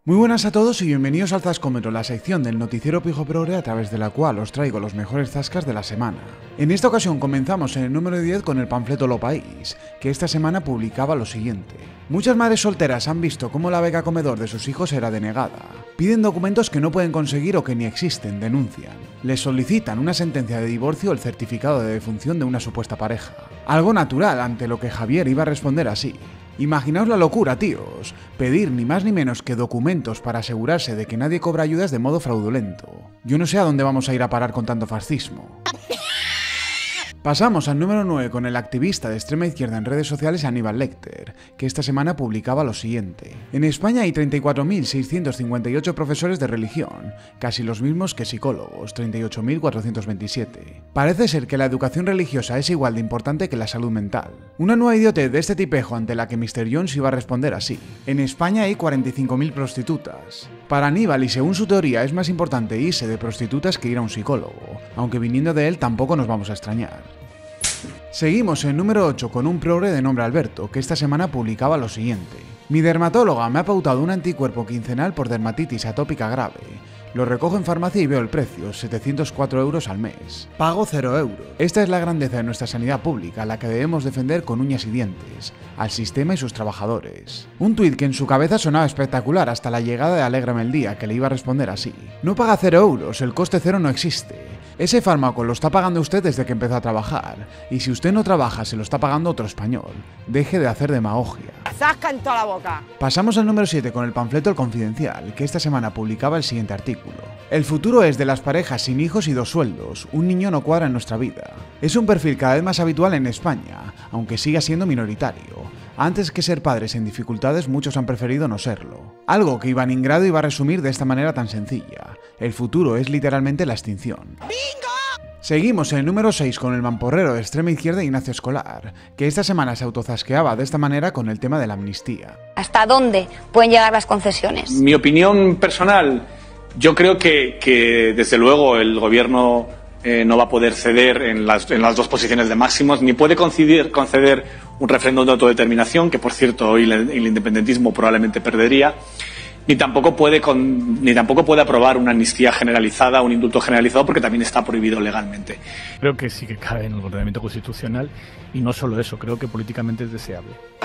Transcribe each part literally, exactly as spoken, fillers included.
Muy buenas a todos y bienvenidos al Zascómetro, la sección del noticiero Pijo Progre a través de la cual os traigo los mejores zascas de la semana. En esta ocasión comenzamos en el número diez con el panfleto Lo País, que esta semana publicaba lo siguiente. Muchas madres solteras han visto cómo la beca comedor de sus hijos era denegada. Piden documentos que no pueden conseguir o que ni existen, denuncian. Les solicitan una sentencia de divorcio o el certificado de defunción de una supuesta pareja. Algo natural, ante lo que Javier iba a responder así. Imaginaos la locura, tíos. Pedir ni más ni menos que documentos para asegurarse de que nadie cobra ayudas de modo fraudulento. Yo no sé a dónde vamos a ir a parar con tanto fascismo. Pasamos al número nueve con el activista de extrema izquierda en redes sociales Aníbal Lecter, que esta semana publicaba lo siguiente. En España hay treinta y cuatro mil seiscientos cincuenta y ocho profesores de religión, casi los mismos que psicólogos, treinta y ocho mil cuatrocientos veintisiete. Parece ser que la educación religiosa es igual de importante que la salud mental. Una nueva idiotez de este tipejo ante la que mister Jones iba a responder así. En España hay cuarenta y cinco mil prostitutas. Para Aníbal, y según su teoría, es más importante irse de prostitutas que ir a un psicólogo, aunque viniendo de él tampoco nos vamos a extrañar. Seguimos en número ocho con un progre de nombre Alberto, que esta semana publicaba lo siguiente. Mi dermatóloga me ha pautado un anticuerpo quincenal por dermatitis atópica grave. Lo recojo en farmacia y veo el precio, setecientos cuatro euros al mes. Pago cero euros. Esta es la grandeza de nuestra sanidad pública, la que debemos defender con uñas y dientes, al sistema y sus trabajadores. Un tuit que en su cabeza sonaba espectacular hasta la llegada de Alégrame el Día, que le iba a responder así. No paga cero euros, el coste cero no existe. Ese fármaco lo está pagando usted desde que empezó a trabajar, y si usted no trabaja se lo está pagando otro español. Deje de hacer demagogia. ¡Zasca en toda la boca! Pasamos al número siete con el panfleto El Confidencial, que esta semana publicaba el siguiente artículo. El futuro es de las parejas sin hijos y dos sueldos. Un niño no cuadra en nuestra vida. Es un perfil cada vez más habitual en España, aunque siga siendo minoritario. Antes que ser padres en dificultades, muchos han preferido no serlo. Algo que Iván Ingrado iba a resumir de esta manera tan sencilla. El futuro es literalmente la extinción. ¡Bingo! Seguimos en el número seis con el mamporrero de extrema izquierda Ignacio Escolar, que esta semana se autozasqueaba de esta manera con el tema de la amnistía. ¿Hasta dónde pueden llegar las concesiones? Mi opinión personal, yo creo que, que desde luego el gobierno eh, no va a poder ceder en las, en las dos posiciones de máximos, ni puede conceder, conceder un referéndum de autodeterminación, que por cierto hoy el, el independentismo probablemente perdería, ni tampoco puede con, ni tampoco puede aprobar una amnistía generalizada, un indulto generalizado, porque también está prohibido legalmente. Creo que sí que cabe en el ordenamiento constitucional y no solo eso, creo que políticamente es deseable.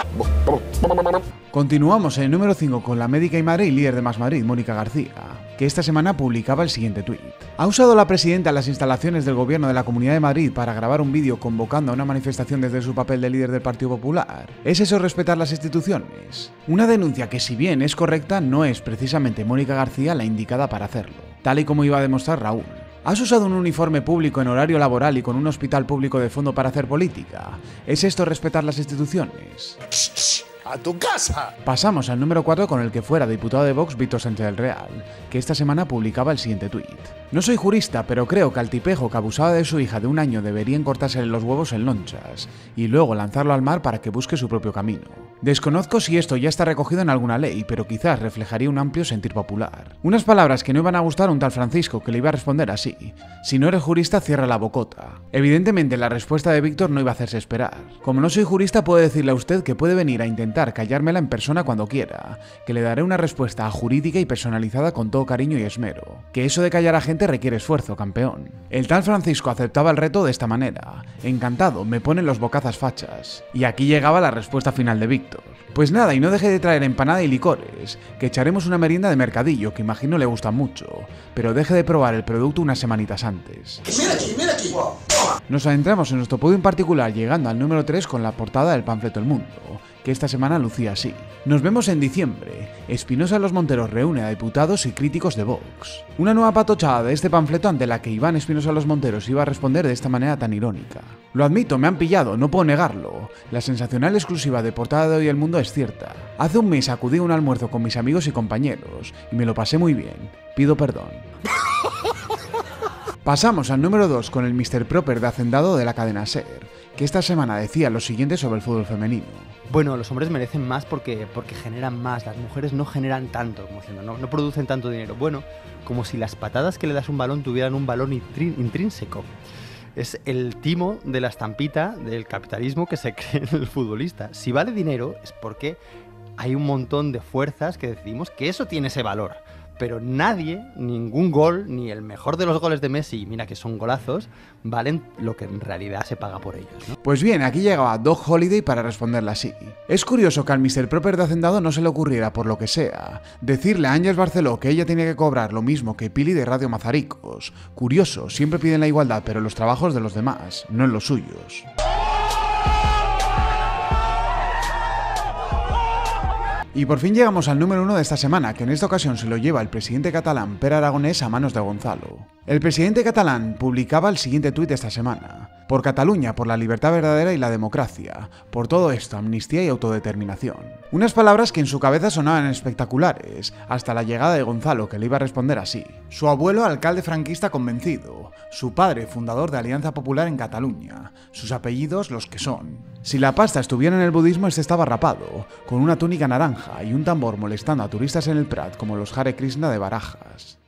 Continuamos en el número cinco con la médica y madre y líder de Más Madrid, Mónica García, que esta semana publicaba el siguiente tuit. ¿Ha usado la presidenta las instalaciones del gobierno de la Comunidad de Madrid para grabar un vídeo convocando a una manifestación desde su papel de líder del Partido Popular? ¿Es eso respetar las instituciones? Una denuncia que, si bien es correcta, no es precisamente Mónica García la indicada para hacerlo, tal y como iba a demostrar Raúl. ¿Has usado un uniforme público en horario laboral y con un hospital público de fondo para hacer política? ¿Es esto respetar las instituciones? ¡A tu casa! Pasamos al número cuatro con el que fuera diputado de Vox Víctor Sánchez del Real, que esta semana publicaba el siguiente tuit. No soy jurista, pero creo que al tipejo que abusaba de su hija de un año deberían cortársele los huevos en lonchas y luego lanzarlo al mar para que busque su propio camino. Desconozco si esto ya está recogido en alguna ley, pero quizás reflejaría un amplio sentir popular. Unas palabras que no iban a gustar a un tal Francisco, que le iba a responder así: si no eres jurista, cierra la bocota. Evidentemente la respuesta de Víctor no iba a hacerse esperar. Como no soy jurista, puedo decirle a usted que puede venir a intentar callármela en persona cuando quiera, que le daré una respuesta jurídica y personalizada con todo cariño y esmero. Que eso de callar a gente requiere esfuerzo, campeón. El tal Francisco aceptaba el reto de esta manera. Encantado, me ponen los bocazas fachas. Y aquí llegaba la respuesta final de Víctor. Pues nada, y no deje de traer empanada y licores, que echaremos una merienda de mercadillo que imagino le gusta mucho, pero deje de probar el producto unas semanitas antes. Mira aquí, mira aquí. Nos adentramos en nuestro podio en particular llegando al número tres con la portada del panfleto El Mundo, que esta semana lucía así. Nos vemos en diciembre. Espinosa Los Monteros reúne a diputados y críticos de Vox. Una nueva patochada de este panfleto ante la que Iván Espinosa Los Monteros iba a responder de esta manera tan irónica. Lo admito, me han pillado, no puedo negarlo. La sensacional exclusiva de portada de hoy El Mundo es cierta. Hace un mes acudí a un almuerzo con mis amigos y compañeros y me lo pasé muy bien. Pido perdón. Pasamos al número dos con el mister Proper de Hacendado de la cadena SER, que esta semana decía lo siguiente sobre el fútbol femenino. Bueno, los hombres merecen más porque, porque generan más, las mujeres no generan tanto, como diciendo, no, no producen tanto dinero. Bueno, como si las patadas que le das a un balón tuvieran un valor intrínseco. Es el timo de la estampita del capitalismo que se cree en el futbolista. Si vale dinero es porque hay un montón de fuerzas que decidimos que eso tiene ese valor. Pero nadie, ningún gol, ni el mejor de los goles de Messi, mira que son golazos, valen lo que en realidad se paga por ellos, ¿no? Pues bien, aquí llegaba Doc Holiday para responderle así. Es curioso que al mister Proper de Hacendado no se le ocurriera, por lo que sea, decirle a Ángeles Barceló que ella tenía que cobrar lo mismo que Pili de Radio Mazaricos. Curioso, siempre piden la igualdad, pero en los trabajos de los demás, no en los suyos. Y por fin llegamos al número uno de esta semana, que en esta ocasión se lo lleva el presidente catalán Pere Aragonès a manos de Gonzalo. El presidente catalán publicaba el siguiente tuit esta semana. Por Cataluña, por la libertad verdadera y la democracia. Por todo esto, amnistía y autodeterminación. Unas palabras que en su cabeza sonaban espectaculares, hasta la llegada de Gonzalo, que le iba a responder así. Su abuelo, alcalde franquista convencido. Su padre, fundador de Alianza Popular en Cataluña. Sus apellidos, los que son. Si la pasta estuviera en el budismo, este estaba rapado, con una túnica naranja y un tambor molestando a turistas en el Prat como los Hare Krishna de Barajas.